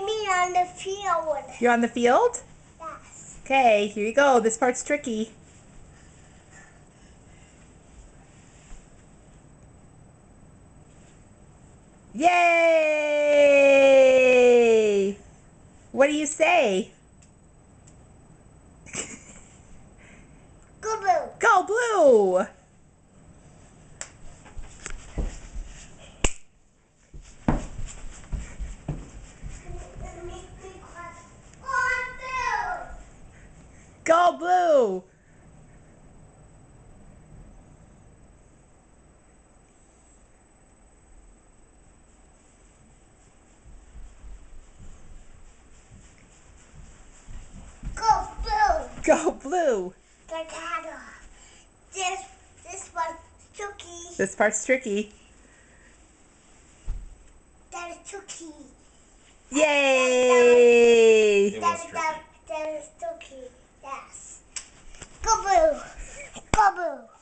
me on the field. You're on the field? Yes. Okay, here you go. This part's tricky. Yay! What do you say? Go blue. Go blue! Go blue! Go blue. Go blue! This one's tricky. This part's tricky. That is tricky. Yay! It was tricky. That is tricky. Yes. Go blue. Go blue.